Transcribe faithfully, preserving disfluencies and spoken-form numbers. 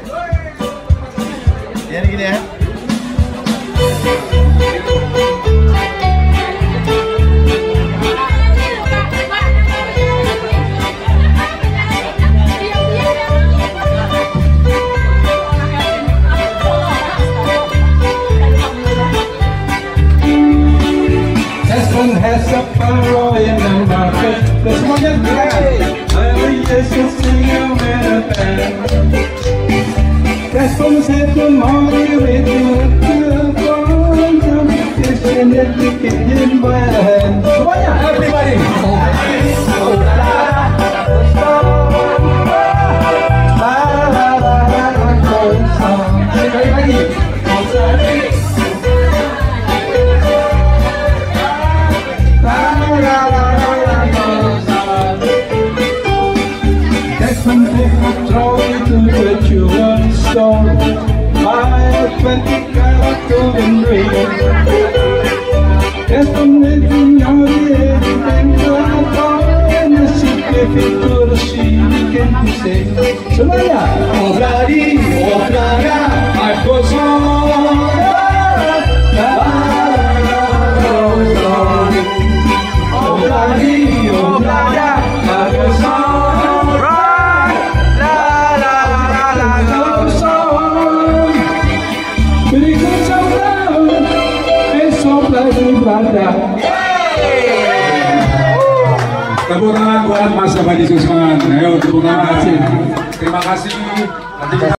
Ya gini ya. Has a power in the market. Let's go get it. I just a singer with a band. That's from the second morning with the phone. It's in the ticket in my hand. Semuanya, everybody. Oh, la la la la la. Sekali lagi. twenty karat golden ring. There's some living on the edge and gonna fall in the sea. If you could see, you can say semuanya. Obrari, obrara, aku soalnya. Obrari, obrara, aku soalnya. Tepuk tangan buat Mas Abadi Susman. Ayo tepuk tangan. Terima kasih. Terima kasih.